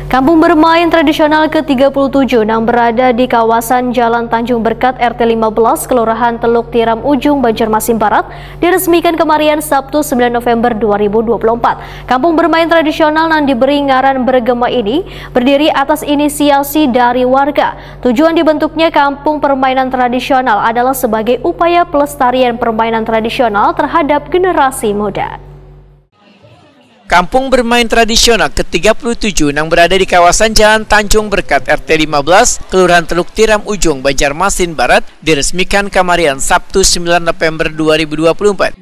Kampung bermain tradisional ke-37 yang berada di kawasan Jalan Tanjung Berkat RT 15 Kelurahan Teluk Tiram Ujung, Banjarmasin Barat diresmikan kemarin Sabtu 9 November 2024. Kampung bermain tradisional yang diberi ngaran Bergema ini berdiri atas inisiasi dari warga. Tujuan dibentuknya kampung permainan tradisional adalah sebagai upaya pelestarian permainan tradisional terhadap generasi muda. Kampung bermain tradisional ke-37 yang berada di kawasan Jalan Tanjung Berkat RT 15, Kelurahan Teluk Tiram Ujung, Banjarmasin Barat, diresmikan kemarin Sabtu 9 November 2024.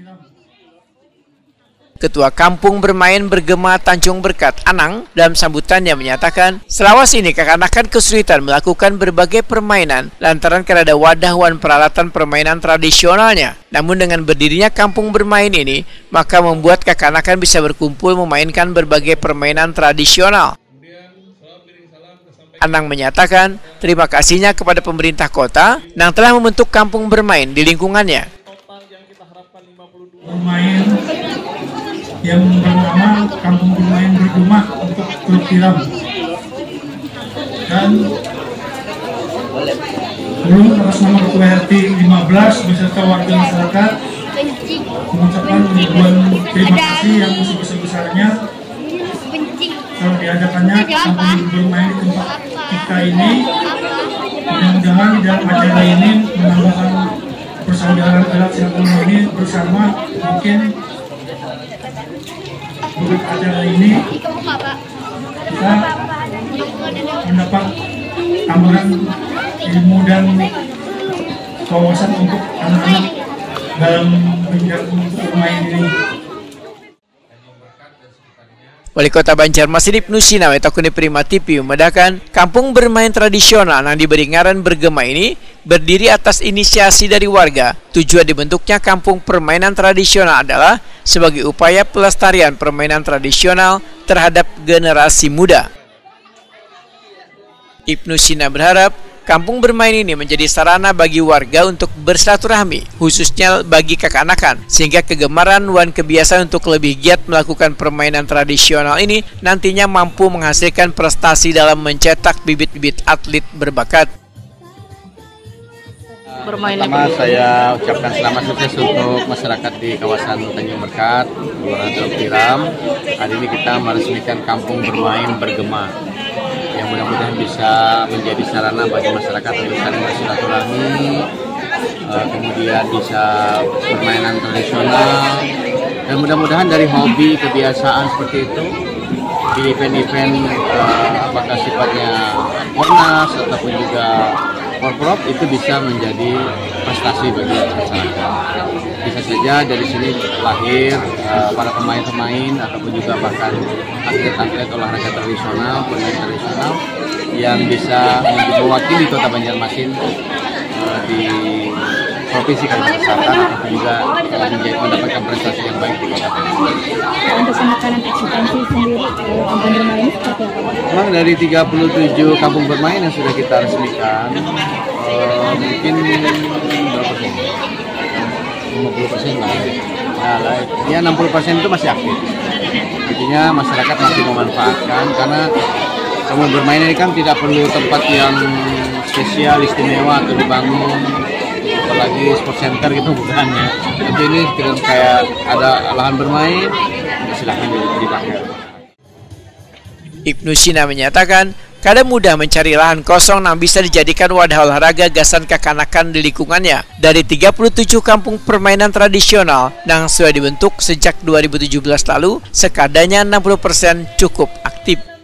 Ketua Kampung Bermain Bergema Tanjung Berkat, Anang, dalam sambutannya menyatakan, selawas ini kekanakan kesulitan melakukan berbagai permainan lantaran karena wadah-wan peralatan permainan tradisionalnya. Namun dengan berdirinya kampung bermain ini, maka membuat kekanakan bisa berkumpul memainkan berbagai permainan tradisional. Anang menyatakan terima kasihnya kepada pemerintah kota yang telah membentuk kampung bermain di lingkungannya. Yang bernama Kampung Bermain Bergema untuk Teluk Tiram, dan belum atas nama Ketua RT 15 beserta warga masyarakat mengucapkan ribuan terima kasih yang sebesar-besarnya telah diadakannya kampung bermain di tempat kita ini. Mudah-mudahan di dalam acara ini menambahkan persaudaraan alat silaturahmi bersama. Mungkin untuk acara ini kita mendapat tambahan ilmu dan wawasan untuk anak-anak dalam bermain ini. Wali Kota Banjarmasin Ibnu Sina Wetakuni Prima TV membedakan kampung bermain tradisional yang diberi ngaran Bergema ini berdiri atas inisiasi dari warga. Tujuan dibentuknya kampung permainan tradisional adalah sebagai upaya pelestarian permainan tradisional terhadap generasi muda. Ibnu Sina berharap kampung bermain ini menjadi sarana bagi warga untuk bersilaturahmi, khususnya bagi kekanakan, sehingga kegemaran wan kebiasaan untuk lebih giat melakukan permainan tradisional ini nantinya mampu menghasilkan prestasi dalam mencetak bibit-bibit atlet berbakat. Pertama saya ucapkan selamat sukses untuk masyarakat di kawasan Tanjung Berkat, Kelurahan Teluk Tiram. Hari ini kita meresmikan kampung bermain Bergema, yang mudah-mudahan bisa menjadi sarana bagi masyarakat untuk saling bersilaturahmi, kemudian bisa permainan tradisional, dan mudah-mudahan dari hobi kebiasaan seperti itu di event-event apakah sifatnya ornas ataupun juga korporate itu bisa menjadi prestasi bagi masyarakat. Bisa saja dari sini lahir para pemain-pemain ataupun juga bahkan atlet-atlet olahraga tradisional, pemain tradisional yang bisa mewakili Kota Banjarmasin di Provinsi Kalimantan Selatan ataupun juga mendapatkan prestasi yang baik di Kota Banjarmasin. Untuk penekanan eksistensi sendiri kampung bermain seperti apa? Memang dari 37 kampung bermain yang sudah kita resmikan, mungkin berapa persen? 50% lah. Nah, ya 60% itu masih aktif. Artinya masyarakat masih memanfaatkan karena kampung bermain ini kan tidak perlu tempat yang spesial istimewa atau dibangun, apalagi sport center gitu bukannya. Tapi ini kayak ada lahan bermain, silahkan dipakai. Ibnu Sina menyatakan, kadang mudah mencari lahan kosong yang bisa dijadikan wadah olahraga gasan kekanakan di lingkungannya. Dari 37 kampung permainan tradisional yang sudah dibentuk sejak 2017 lalu, sekadanya 60% cukup aktif.